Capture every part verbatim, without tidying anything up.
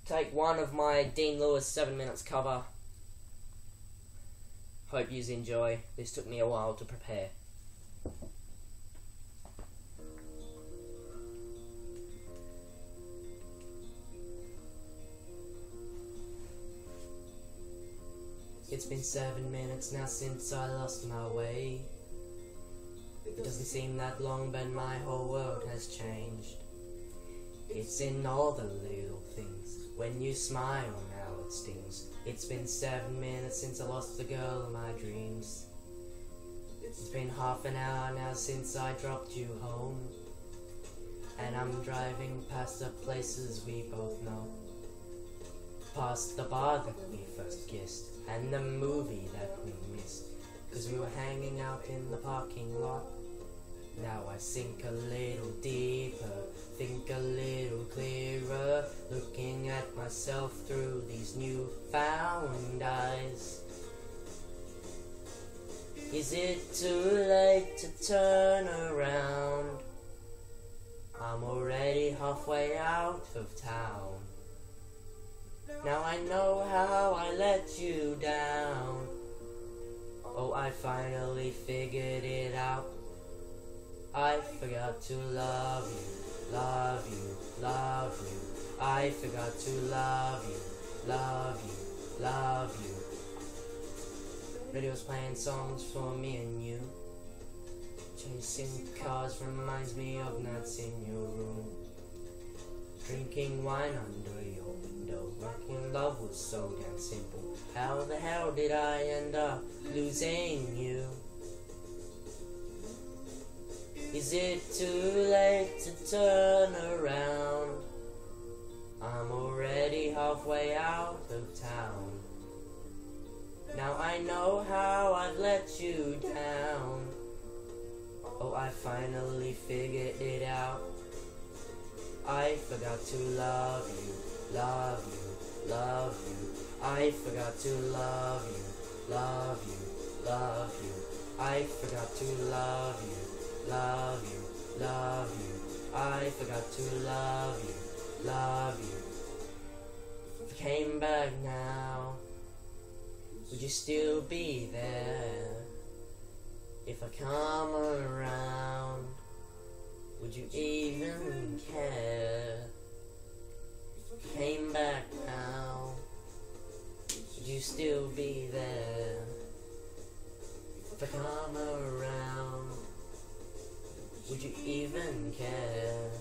take one of my Dean Lewis seven minutes cover. Hope yous enjoy. This took me a while to prepare. It's been seven minutes now since I lost my way. It doesn't seem that long, but my whole world has changed. It's in all the little things. When you smile, now it stings. It's been seven minutes since I lost the girl of my dreams. It's been half an hour now since I dropped you home. And I'm driving past the places we both know. Past the bar that we first kissed, and the movie that we missed, 'cause we were hanging out in the parking lot. Now I sink a little deeper, think a little clearer, looking at myself through these newfound eyes. Is it too late to turn around? I'm already halfway out of town. Now I know how I let you down. Oh, I finally figured it out. I forgot to love you, love you, love you. I forgot to love you, love you, love you. Radio's playing songs for me and you. Chasing cars reminds me of nights in your room. Drinking wine under your window. Making love was so damn simple. How the hell did I end up losing you? Is it too late to turn around? I'm already halfway out of town. Now I know how I've let you down. Oh, I finally figured it out. I forgot to love you, love you, love you. I forgot to love you, love you, love you. I forgot to love you, love you, love you. I forgot to love you, love you. If I came back now, would you still be there? If I come around, would you even care? If you came back now, would you still be there? If I come around, would you even care?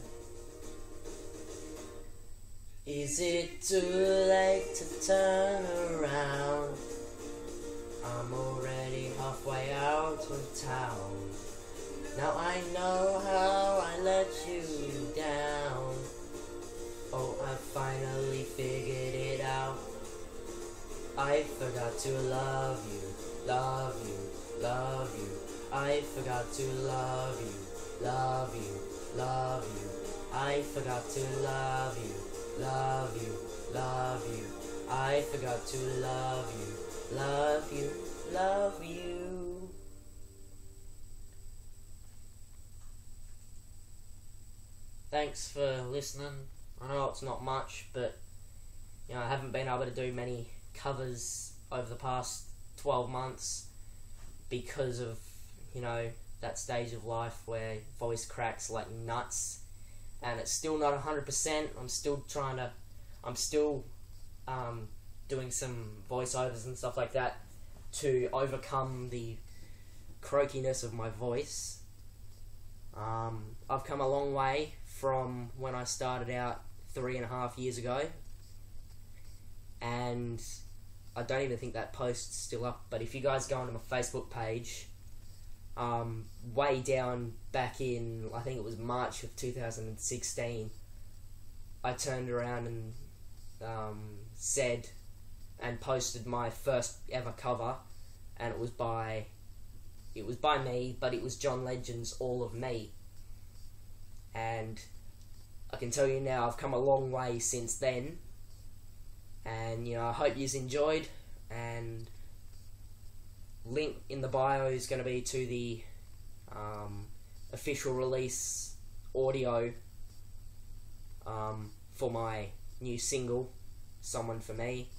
Is it too late to turn around? I'm already halfway out of town. Now I know how I let you down. Oh, I finally figured it out. I forgot to love you, love you, love you. I forgot to love you, love you, love you. I forgot to love you, love you, love you. I forgot to love you, love you, love you. Thanks for listening. I know it's not much, but you know I haven't been able to do many covers over the past twelve months because of, you know, that stage of life where voice cracks like nuts, and it's still not one hundred percent. I'm still trying to, I'm still um, doing some voiceovers and stuff like that to overcome the croakiness of my voice. Um, I've come a long way from when I started out three and a half years ago, and I don't even think that post's still up, but if you guys go onto my Facebook page, um, way down back in, I think it was March of two thousand sixteen, I turned around and um, said and posted my first ever cover, and it was by it was by me, but it was John Legend's All of Me. And I can tell you now, I've come a long way since then, and you know I hope you've enjoyed. And link in the bio is going to be to the um, official release audio um, for my new single. Someone for Me.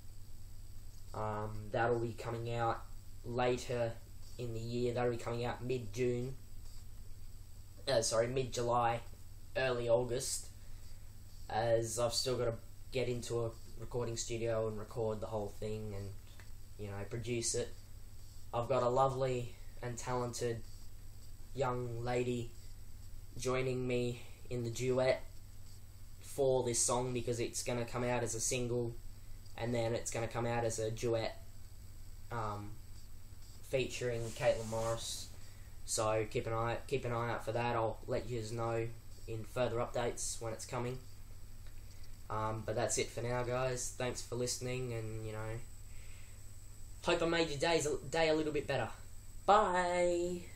Um, that'll be coming out later in the year. That'll be coming out mid-June. Uh, sorry, mid-July, early August. As I've still got to get into a recording studio and record the whole thing and, you know, produce it. I've got a lovely and talented young lady joining me in the duet for this song, because it's going to come out as a single and then it's going to come out as a duet um, featuring Caitlin Morris. So keep an eye keep an eye out for that. I'll let you know in further updates when it's coming. Um, but that's it for now, guys. Thanks for listening, and, you know, hope I made your days day a little bit better. Bye.